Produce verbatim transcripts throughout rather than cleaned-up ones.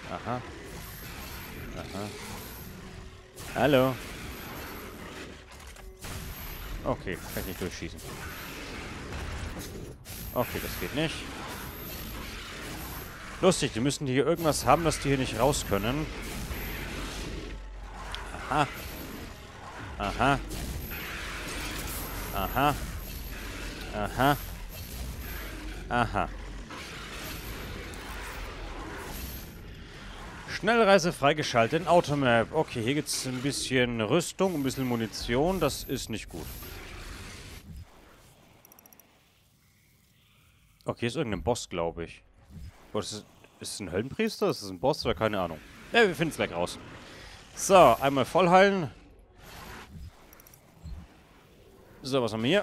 Aha. Aha. Hallo. Okay, kann ich nicht durchschießen. Okay, das geht nicht. Lustig, die müssen hier irgendwas haben, dass die hier nicht raus können. Aha. Aha. Aha. Aha. Aha. Schnellreise freigeschaltet in Automap. Okay, hier gibt es ein bisschen Rüstung, ein bisschen Munition. Das ist nicht gut. Okay, hier ist irgendein Boss, glaube ich. Oh, ist, es, ist es ein Höllenpriester? Ist es ein Boss oder keine Ahnung? Ja, wir finden es gleich raus. So, einmal voll heilen. So, was haben wir hier?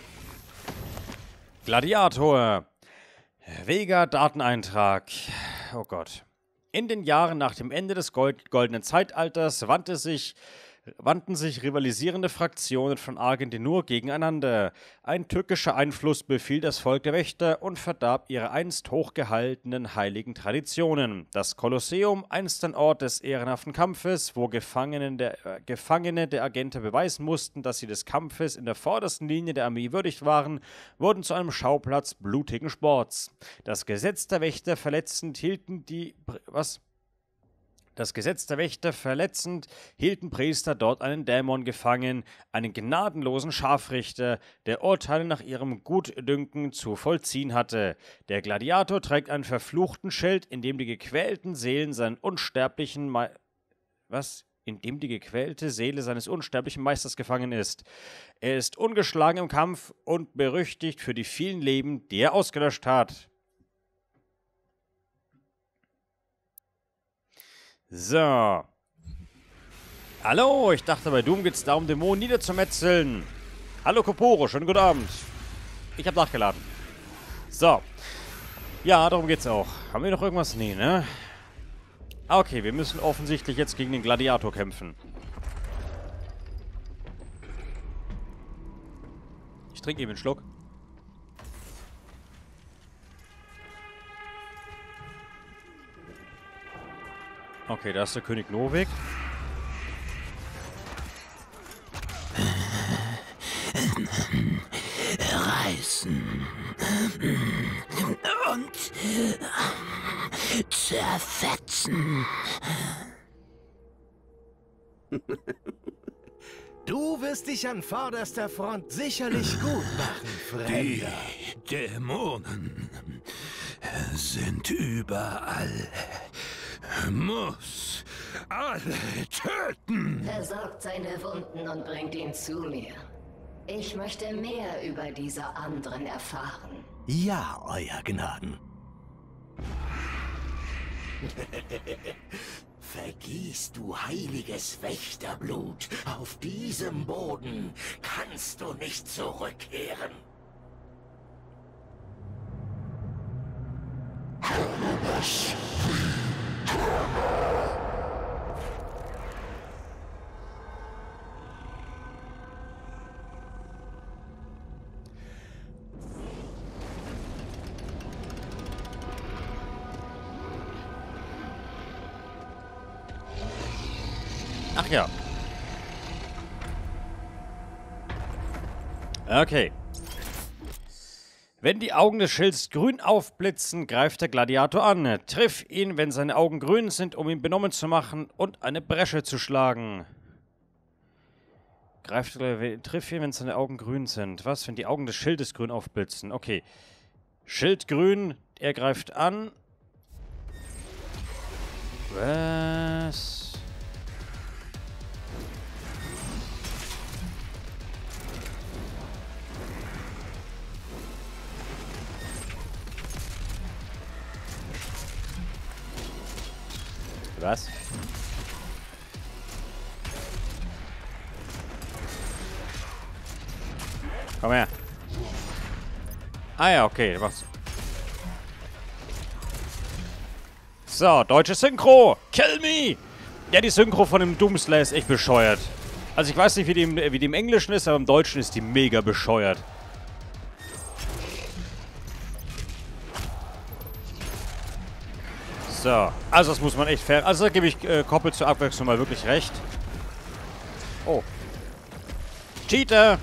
Gladiator. Vega Dateneintrag. Oh Gott. In den Jahren nach dem Ende des Gold goldenen Zeitalters wandte sich, wandten sich rivalisierende Fraktionen von Argentinur gegeneinander. Ein tückischer Einfluss befiel das Volk der Wächter und verdarb ihre einst hochgehaltenen heiligen Traditionen. Das Kolosseum, einst ein Ort des ehrenhaften Kampfes, wo Gefangenen der, äh, Gefangene der Agenten beweisen mussten, dass sie des Kampfes in der vordersten Linie der Armee würdig waren, wurden zu einem Schauplatz blutigen Sports. Das Gesetz der Wächter verletzend hielten die... Was? Das Gesetz der Wächter verletzend, hielten Priester dort einen Dämon gefangen, einen gnadenlosen Scharfrichter, der Urteile nach ihrem Gutdünken zu vollziehen hatte. Der Gladiator trägt einen verfluchten Schild, in dem die gequälten Seelen seinen unsterblichen Me Was? In dem die gequälte Seele seines unsterblichen Meisters gefangen ist. Er ist ungeschlagen im Kampf und berüchtigt für die vielen Leben, die er ausgelöscht hat. So. Hallo, ich dachte, bei Doom geht es darum, Dämonen niederzumetzeln. Hallo Koporo, schönen guten Abend. Ich habe nachgeladen. So. Ja, darum geht's auch. Haben wir noch irgendwas? Nee, ne? Okay, wir müssen offensichtlich jetzt gegen den Gladiator kämpfen. Ich trinke eben einen Schluck. Okay, da ist der König Novik. Reißen und zerfetzen. Du wirst dich an vorderster Front sicherlich gut machen, Fremder. Die Dämonen sind überall. Muss alle töten. Versorgt seine Wunden und bringt ihn zu mir. Ich möchte mehr über diese anderen erfahren. Ja, Euer Gnaden. Vergießt du heiliges Wächterblut auf diesem Boden, kannst du nicht zurückkehren. Ach ja. Okay. Wenn die Augen des Schilds grün aufblitzen, greift der Gladiator an. Triff ihn, wenn seine Augen grün sind, um ihn benommen zu machen und eine Bresche zu schlagen. Greift, triff ihn, wenn seine Augen grün sind. Was, wenn die Augen des Schildes grün aufblitzen? Okay. Schild grün, er greift an. Was? Was? Komm her. Ah ja, okay. Was? So, deutsche Synchro. Kill me. Ja, die Synchro von dem Doomslayer ist echt bescheuert. Also ich weiß nicht, wie die, im, wie die im Englischen ist, aber im Deutschen ist die mega bescheuert. So, also das muss man echt fair... Also da gebe ich äh, Koppel zur Abwechslung mal wirklich recht. Oh. Cheater!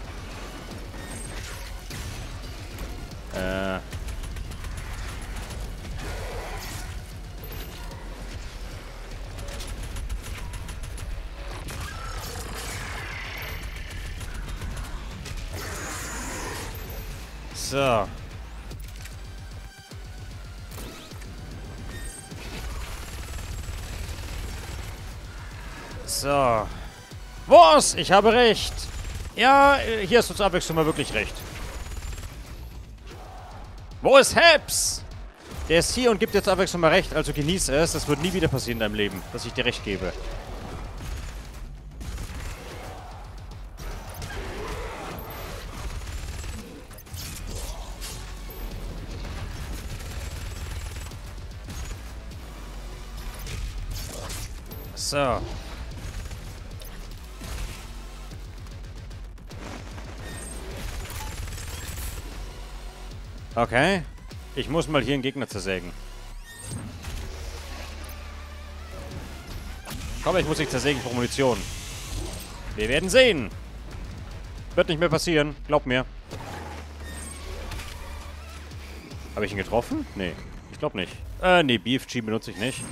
Äh... So. So. Was? Ich habe recht. Ja, hier hast du zur Abwechslung mal wirklich recht. Wo ist Heps? Der ist hier und gibt dir zur Abwechslung mal recht, also genieße es. Das wird nie wieder passieren in deinem Leben, dass ich dir recht gebe. So. Okay. Ich muss mal hier einen Gegner zersägen. Komm, ich muss dich zersägen für Munition. Wir werden sehen. Wird nicht mehr passieren. Glaub mir. Habe ich ihn getroffen? Nee. Ich glaube nicht. Äh, nee, B F G benutze ich nicht.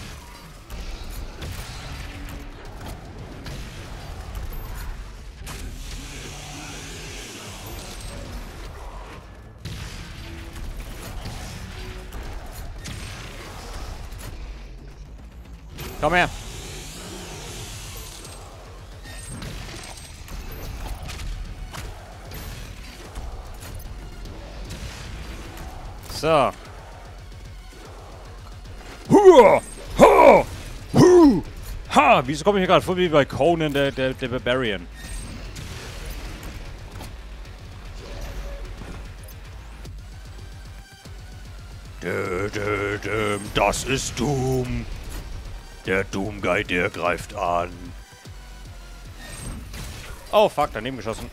Komm her. So. Hua! Ha! Hu! Ha! Wieso komme ich hier gerade vor wie bei Conan, der, der, der Barbarian? Dö, dö, dö, das ist Doom. Der Doom-Guy, der greift an. Oh, fuck, daneben geschossen.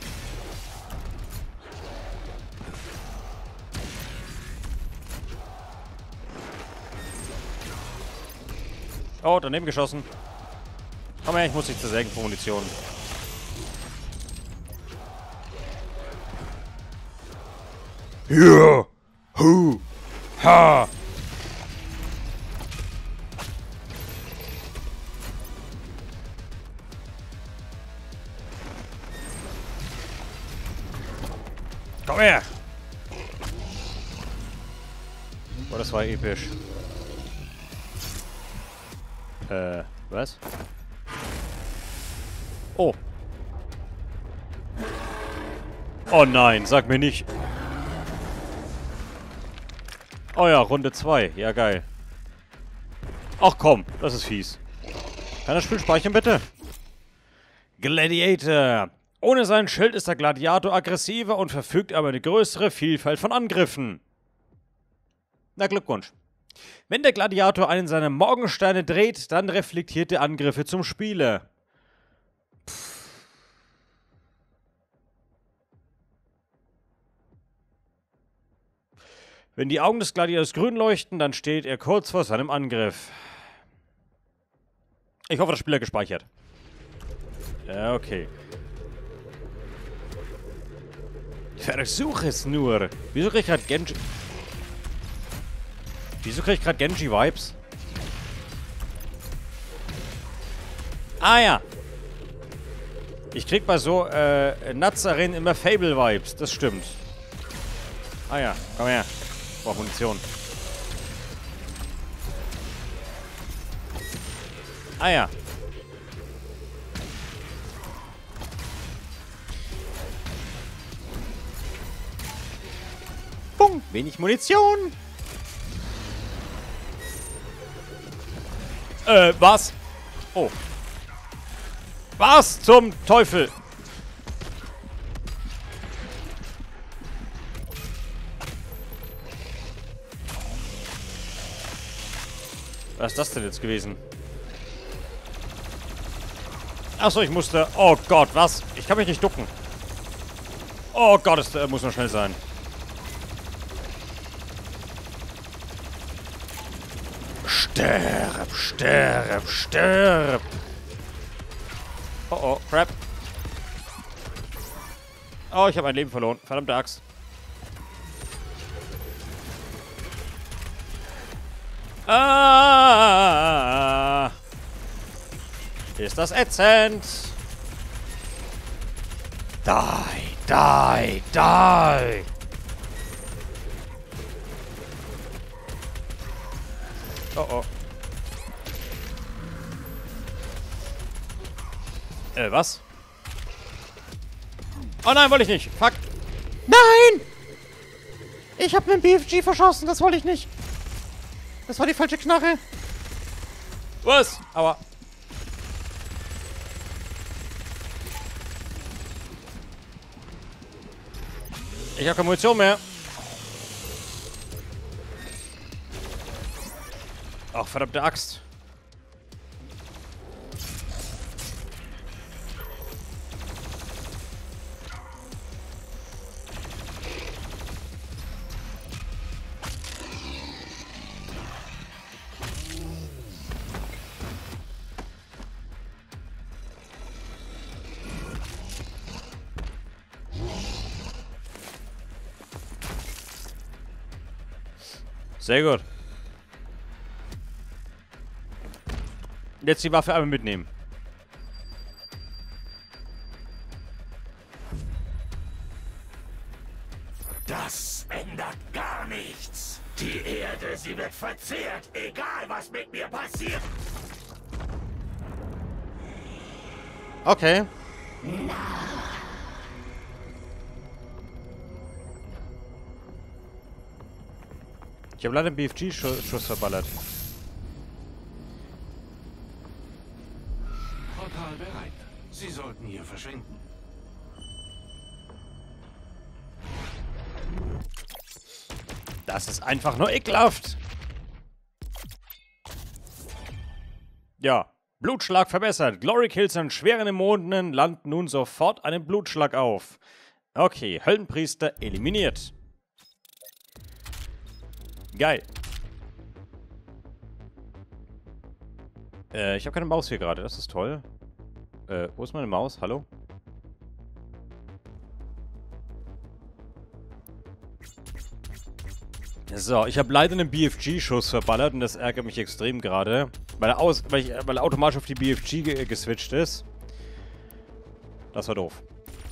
Oh, daneben geschossen. Komm her, ich muss dich zersägen für Munition. Hier! Hu! Ha! Komm her! Oh, das war episch. Äh, was? Oh. Oh nein, sag mir nicht. Oh ja, Runde zwei. Ja, geil. Ach komm, das ist fies. Kann das Spiel speichern, bitte? Gladiator. Ohne sein Schild ist der Gladiator aggressiver und verfügt über eine größere Vielfalt von Angriffen. Na, Glückwunsch. Wenn der Gladiator einen seiner Morgensteine dreht, dann reflektiert er Angriffe zum Spieler. Pff. Wenn die Augen des Gladiators grün leuchten, dann steht er kurz vor seinem Angriff. Ich hoffe, das Spiel hat gespeichert. Ja, okay. Versuch es nur. Wieso krieg ich gerade Genji... Wieso krieg ich gerade Genji-Vibes? Ah ja. Ich krieg bei so äh, Nazarin immer Fable-Vibes. Das stimmt. Ah ja, komm her. Ich brauch Munition. Ah ja. Bum, wenig Munition. Äh, was? Oh. Was zum Teufel? Was ist das denn jetzt gewesen? Achso, ich musste... Oh Gott, was? Ich kann mich nicht ducken. Oh Gott, es äh, muss noch schnell sein. Stirb, stirb, stirb. Oh, oh, crap. Oh, ich habe ein Leben verloren. Verdammte Axt. Ah! Ist das ätzend? Die, die, die! Oh, oh. Äh, was? Oh nein, wollte ich nicht. Fuck. Nein! Ich habe einen B F G verschossen, das wollte ich nicht. Das war die falsche Knarre. Was? Aua. Ich habe keine Munition mehr. Ach, verdammte Axt. Sehr gut. Jetzt die Waffe einmal mitnehmen. Das ändert gar nichts. Die Erde, sie wird verzehrt, egal was mit mir passiert. Okay. Ich habe leider einen B F G-Schuss verballert. Portal bereit. Sie sollten hier verschwinden. Das ist einfach nur ekelhaft. Ja. Blutschlag verbessert. Glory Kills an schweren Dämonen landen nun sofort einen Blutschlag auf. Okay, Höllenpriester eliminiert. Geil. Äh, ich habe keine Maus hier gerade. Das ist toll. Äh, wo ist meine Maus? Hallo? So, ich habe leider einen B F G-Schuss verballert und das ärgert mich extrem gerade. Weil er, aus, weil, ich, weil er automatisch auf die B F G ge geswitcht ist. Das war doof.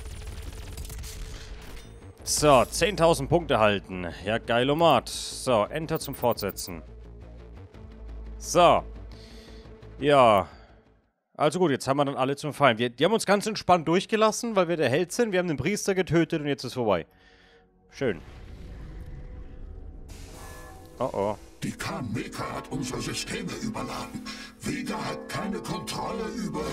So, zehntausend Punkte halten. Ja, geilomat. So, Enter zum Fortsetzen. So. Ja. Also gut, jetzt haben wir dann alle zum Fallen. Wir, die haben uns ganz entspannt durchgelassen, weil wir der Held sind. Wir haben den Priester getötet und jetzt ist vorbei. Schön. Oh oh. Die Khan-Mecha hat unsere Systeme überladen. Vega hat keine Kontrolle über...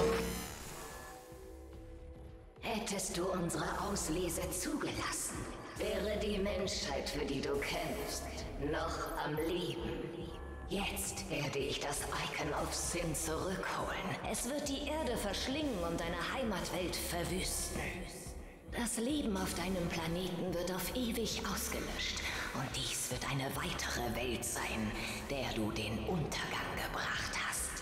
Hättest du unsere Auslese zugelassen, wäre die Menschheit, für die du kämpfst, noch am Leben. Jetzt werde ich das Icon of Sin zurückholen. Es wird die Erde verschlingen und deine Heimatwelt verwüsten. Das Leben auf deinem Planeten wird auf ewig ausgelöscht. Und dies wird eine weitere Welt sein, der du den Untergang gebracht hast.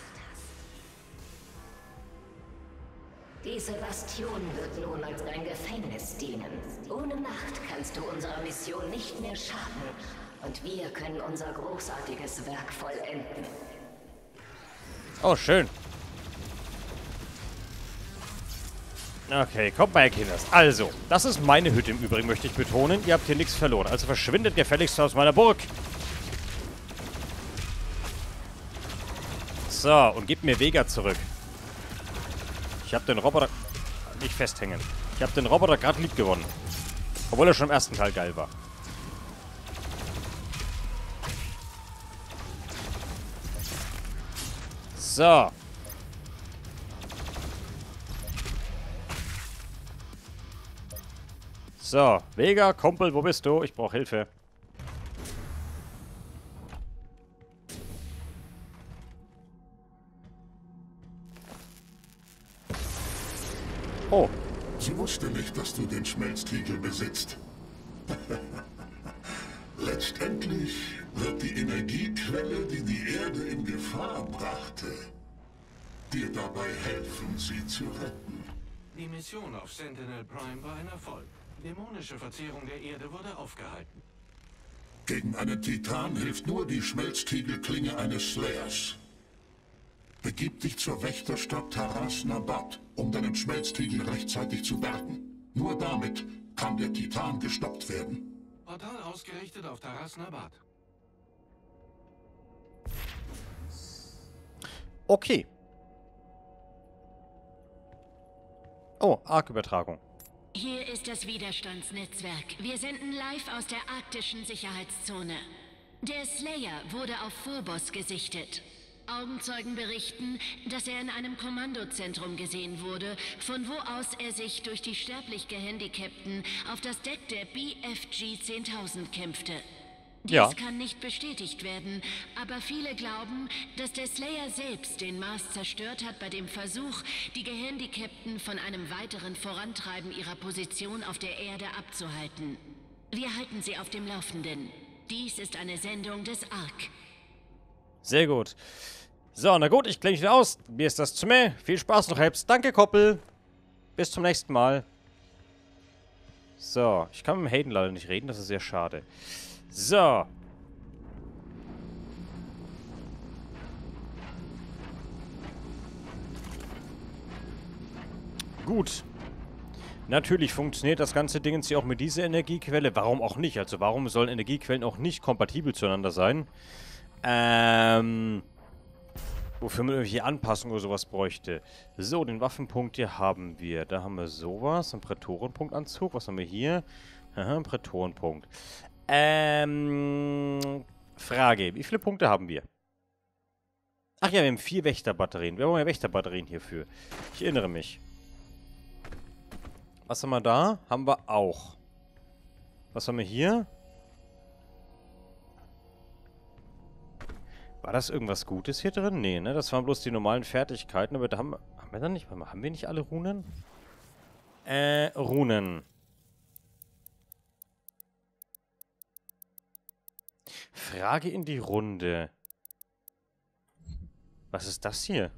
Diese Bastion wird nun als dein Gefängnis dienen. Ohne Nacht kannst du unserer Mission nicht mehr schaden. Und wir können unser großartiges Werk vollenden. Oh, schön. Okay, kommt mal her, Kinders. Also, das ist meine Hütte im Übrigen, möchte ich betonen. Ihr habt hier nichts verloren. Also verschwindet gefälligst aus meiner Burg. So, und gebt mir Vega zurück. Ich habe den Roboter... Nicht festhängen. Ich habe den Roboter gerade lieb gewonnen. Obwohl er schon im ersten Teil geil war. So. So, Vega, Kumpel, wo bist du? Ich brauche Hilfe. Oh. Sie wusste nicht, dass du den Schmelztiegel besitzt. Letztendlich wird die Energiequelle, die die Erde in Gefahr brachte, dir dabei helfen, sie zu retten. Die Mission auf Sentinel Prime war ein Erfolg. Dämonische Verzehrung der Erde wurde aufgehalten. Gegen einen Titan hilft nur die Schmelztiegelklinge eines Slayers. Begib dich zur Wächterstadt Taras Nabat, um deinen Schmelztiegel rechtzeitig zu bergen. Nur damit kann der Titan gestoppt werden. Portal ausgerichtet auf Taras Nabat. Okay. Oh, Arc-Übertragung. Hier ist das Widerstandsnetzwerk. Wir senden live aus der arktischen Sicherheitszone. Der Slayer wurde auf Phobos gesichtet. Augenzeugen berichten, dass er in einem Kommandozentrum gesehen wurde, von wo aus er sich durch die sterblich Gehandicapten auf das Deck der B F G zehntausend kämpfte. Dies Ja. kann nicht bestätigt werden, aber viele glauben, dass der Slayer selbst den Mars zerstört hat bei dem Versuch, die Gehandicapten von einem weiteren Vorantreiben ihrer Position auf der Erde abzuhalten. Wir halten Sie auf dem Laufenden. Dies ist eine Sendung des Ark. Sehr gut. So, na gut, ich klinge wieder aus. Mir ist das zu mehr. Viel Spaß noch, Helps. Danke, Koppel. Bis zum nächsten Mal. So, ich kann mit dem Hayden leider nicht reden, das ist sehr schade. So. Gut. Natürlich funktioniert das ganze Ding jetzt hier auch mit dieser Energiequelle. Warum auch nicht? Also warum sollen Energiequellen auch nicht kompatibel zueinander sein? Ähm... Wofür man irgendwelche Anpassungen oder sowas bräuchte. So, den Waffenpunkt hier haben wir. Da haben wir sowas. Ein Prätorenpunktanzug. Was haben wir hier? Aha, ein Prätorenpunkt. Ähm... Frage. Wie viele Punkte haben wir? Ach ja, wir haben vier Wächterbatterien. Wir haben ja Wächterbatterien hierfür. Ich erinnere mich. Was haben wir da? Haben wir auch. Was haben wir hier? War das irgendwas Gutes hier drin? Nee, ne? Das waren bloß die normalen Fertigkeiten. Aber da haben, haben wir dann nicht... Haben wir nicht alle Runen? Äh, Runen. Frage in die Runde. Was ist das hier?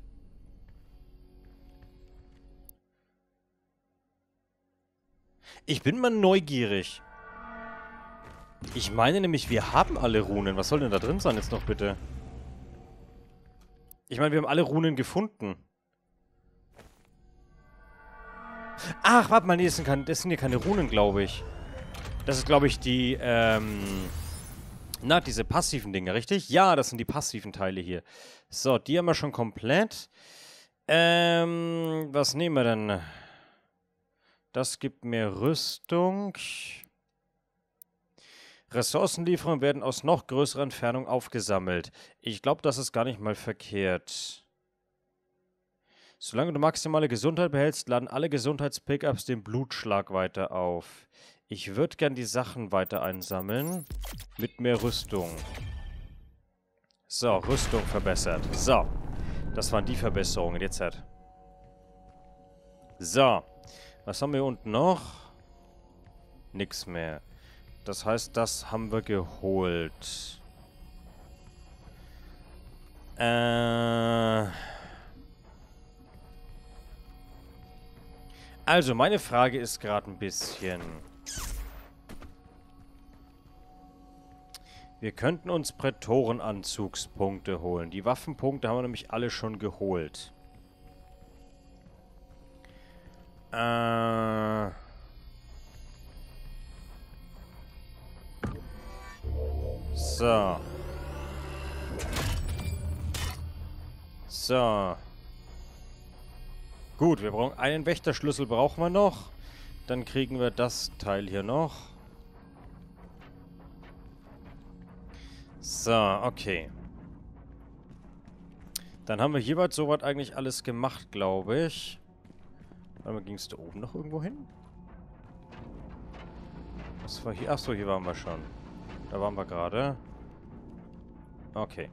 Ich bin mal neugierig. Ich meine nämlich, wir haben alle Runen. Was soll denn da drin sein jetzt noch bitte? Ich meine, wir haben alle Runen gefunden. Ach, warte mal, nee, das sind, keine, das sind hier keine Runen, glaube ich. Das ist, glaube ich, die, ähm... Na, diese passiven Dinge, richtig? Ja, das sind die passiven Teile hier. So, die haben wir schon komplett. Ähm, was nehmen wir denn? Das gibt mehr Rüstung. Ressourcenlieferungen werden aus noch größerer Entfernung aufgesammelt. Ich glaube, das ist gar nicht mal verkehrt. Solange du maximale Gesundheit behältst, laden alle Gesundheits-Pickups den Blutschlag weiter auf. Ich würde gern die Sachen weiter einsammeln. Mit mehr Rüstung. So, Rüstung verbessert. So. Das waren die Verbesserungen. Jetzt halt. So. Was haben wir unten noch? Nix mehr. Das heißt, das haben wir geholt. Äh... Also, meine Frage ist gerade ein bisschen... Wir könnten uns Prätorenanzugspunkte holen. Die Waffenpunkte haben wir nämlich alle schon geholt. Äh... So. So. Gut, wir brauchen einen Wächterschlüssel brauchen wir noch. Dann kriegen wir das Teil hier noch. So, okay. Dann haben wir hierbei soweit eigentlich alles gemacht, glaube ich. Warte mal, ging es da oben noch irgendwo hin? Was war hier? Achso, hier waren wir schon. Da waren wir gerade. Okay.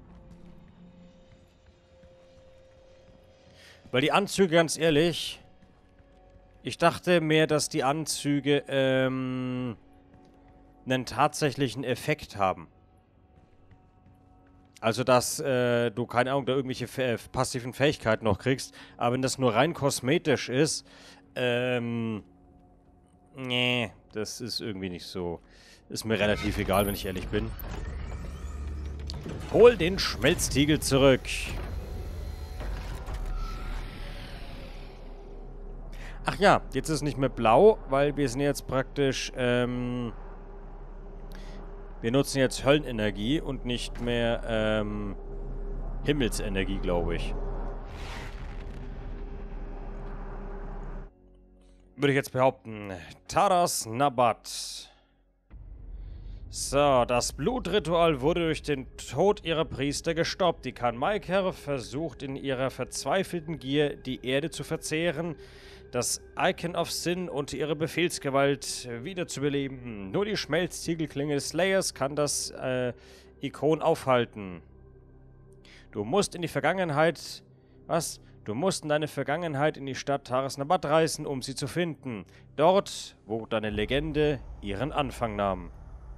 Weil die Anzüge, ganz ehrlich... Ich dachte mehr, dass die Anzüge, ähm... einen tatsächlichen Effekt haben. Also, dass äh, du, keine Ahnung, da irgendwelche äh, passiven Fähigkeiten noch kriegst. Aber wenn das nur rein kosmetisch ist, ähm, nee, das ist irgendwie nicht so. Ist mir relativ egal, wenn ich ehrlich bin. Hol den Schmelztiegel zurück. Ach ja, jetzt ist es nicht mehr blau, weil wir sind jetzt praktisch, ähm... wir nutzen jetzt Höllenenergie und nicht mehr, ähm... Himmelsenergie, glaube ich. Würde ich jetzt behaupten. Taras Nabat. So, das Blutritual wurde durch den Tod ihrer Priester gestoppt. Die Khan Maiker versucht in ihrer verzweifelten Gier, die Erde zu verzehren, das Icon of Sin und ihre Befehlsgewalt wiederzubeleben. Nur die Schmelztiegelklinge des Slayers kann das äh, Ikon aufhalten. Du musst in die Vergangenheit... Was? Du musst in deine Vergangenheit in die Stadt Taras Nabat reisen, um sie zu finden. Dort, wo deine Legende ihren Anfang nahm.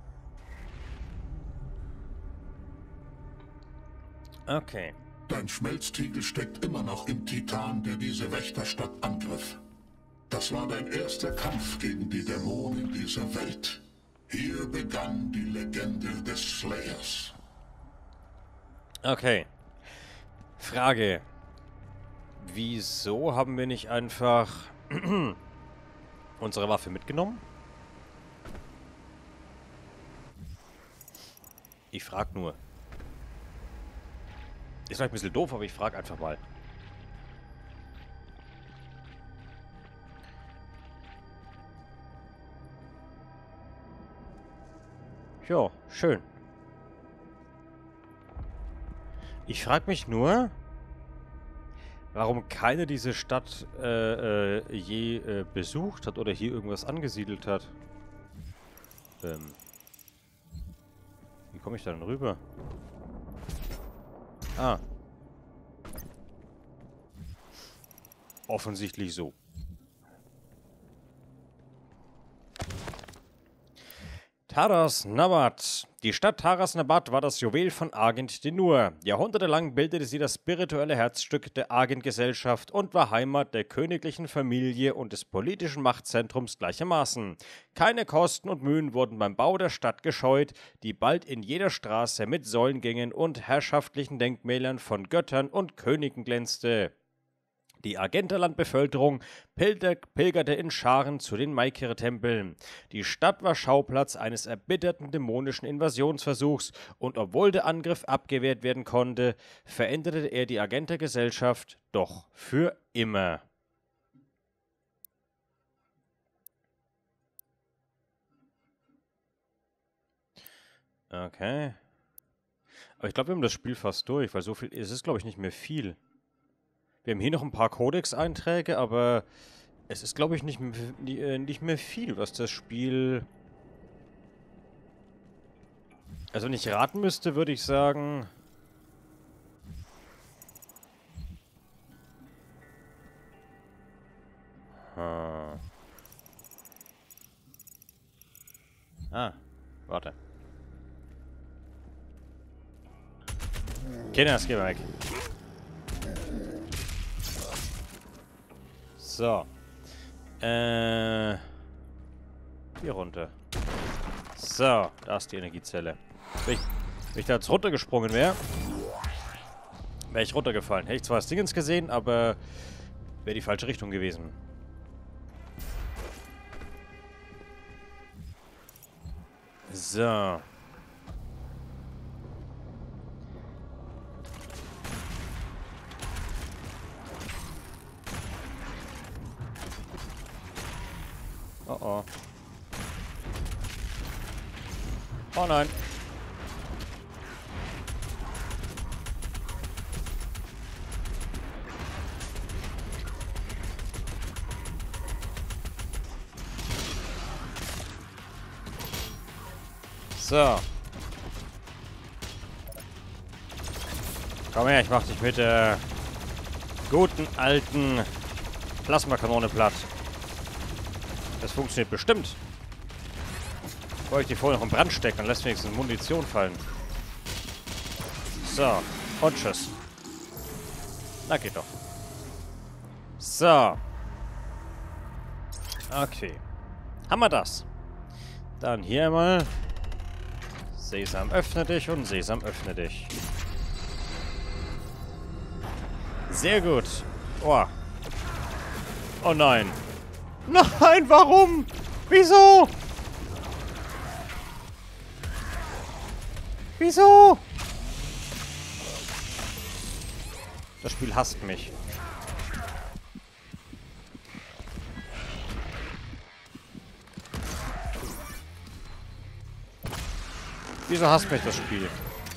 Okay. Dein Schmelztiegel steckt immer noch im Titan, der diese Wächterstadt angriff. Das war dein erster Kampf gegen die Dämonen dieser Welt. Hier begann die Legende des Slayers. Okay. Frage. Wieso haben wir nicht einfach unsere Waffe mitgenommen? Ich frag nur. Ist vielleicht ein bisschen doof, aber ich frage einfach mal. Ja, schön. Ich frage mich nur, warum keiner diese Stadt äh, äh, je äh, besucht hat oder hier irgendwas angesiedelt hat. Ähm. Wie komme ich da denn rüber? Ah. Offensichtlich so. Taras Nabat. Die Stadt Taras Nabat war das Juwel von Argent Dinur. Jahrhundertelang bildete sie das spirituelle Herzstück der Argent-Gesellschaft und war Heimat der königlichen Familie und des politischen Machtzentrums gleichermaßen. Keine Kosten und Mühen wurden beim Bau der Stadt gescheut, die bald in jeder Straße mit Säulengängen und herrschaftlichen Denkmälern von Göttern und Königen glänzte. Die Argenterland-Bevölkerung pilgerte in Scharen zu den Maikere-Tempeln. Die Stadt war Schauplatz eines erbitterten dämonischen Invasionsversuchs und obwohl der Angriff abgewehrt werden konnte, veränderte er die Argenter-Gesellschaft doch für immer. Okay. Aber ich glaube, wir haben das Spiel fast durch, weil so viel ist es, glaube ich, nicht mehr viel. Wir haben hier noch ein paar Codex-Einträge, aber es ist, glaube ich, nicht, nicht mehr viel, was das Spiel... Also wenn ich raten müsste, würde ich sagen... Hm. Ah, warte. Kinder, geh weg. So. Äh. Hier runter. So, da ist die Energiezelle. Wenn ich, wenn ich da jetzt runtergesprungen wäre, wäre ich runtergefallen. Hätte ich zwar das Dingens gesehen, aber wäre die falsche Richtung gewesen. So. Oh oh. Oh nein. So. Komm her, ich mach dich mit der guten alten Plasmakanone platt. Das funktioniert bestimmt. Bevor ich die vorher noch im Brand stecke, dann lässt wenigstens Munition fallen. So. Und tschüss. Na, geht doch. So. Okay. Haben wir das. Dann hier mal. Sesam, öffne dich und Sesam, öffne dich. Sehr gut. Oh. Oh nein. Nein, warum? Wieso? Wieso? Das Spiel hasst mich. Wieso hasst mich das Spiel?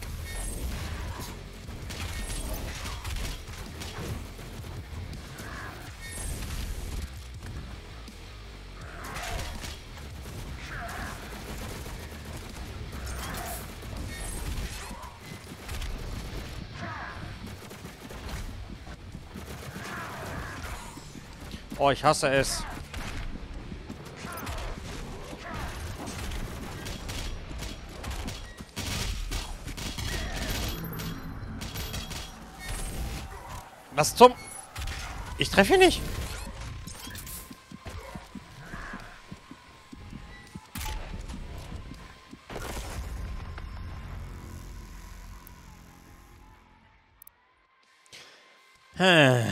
Oh, ich hasse es. Was zum... Ich treffe ihn nicht. Hm.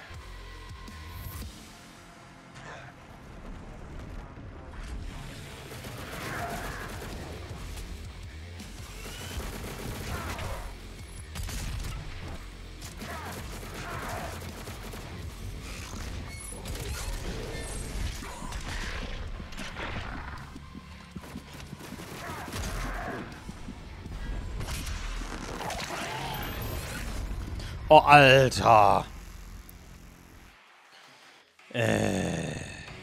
Oh, Alter. Äh.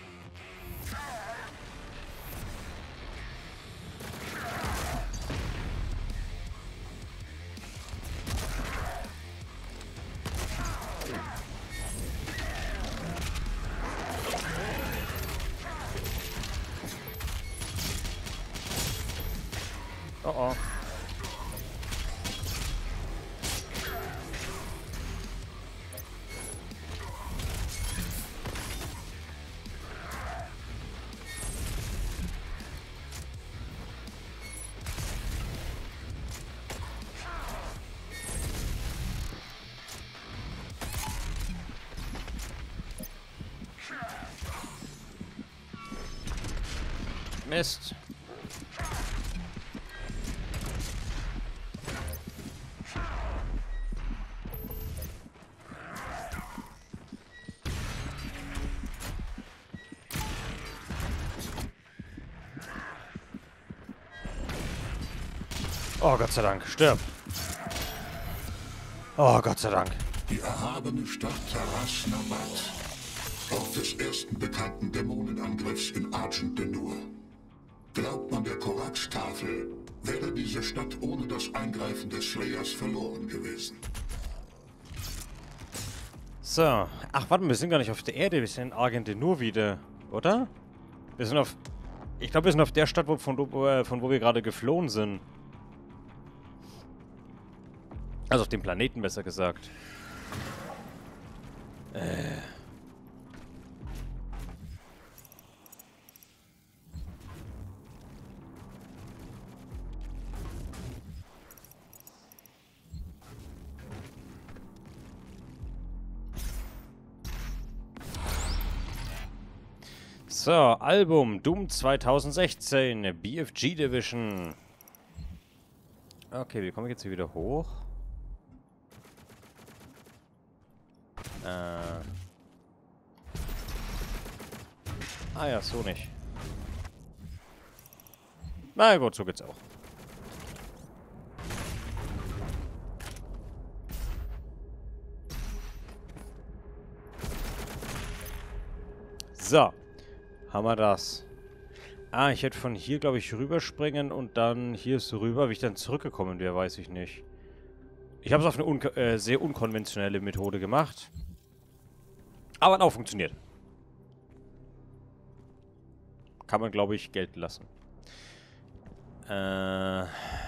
Oh, oh. Mist. Oh, Gott sei Dank. Stirb. Oh, Gott sei Dank. Die erhabene Stadt Taras Nabat. Ort des ersten bekannten Dämonenangriffs in Argent d'Nur. Glaubt man der Korax-Tafel, wäre diese Stadt ohne das Eingreifen des Slayers verloren gewesen. So. Ach, warte, wir sind gar nicht auf der Erde. Wir sind in Argent d'Nur wieder, oder? Wir sind auf... Ich glaube, wir sind auf der Stadt, wo, von, wo, von wo wir gerade geflohen sind. Also auf dem Planeten, besser gesagt. Äh... So, Album Doom zwanzig sechzehn, B F G Division. Okay, wie komme ich jetzt hier wieder hoch? Äh. Ah ja, so nicht. Na gut, so geht's auch. So. Haben wir das. Ah, ich hätte von hier, glaube ich, rüberspringen und dann hier so rüber. Wie ich dann zurückgekommen wäre, weiß ich nicht. Ich habe es auf eine un äh, sehr unkonventionelle Methode gemacht. Aber hat auch funktioniert. Kann man, glaube ich, gelten lassen. Äh...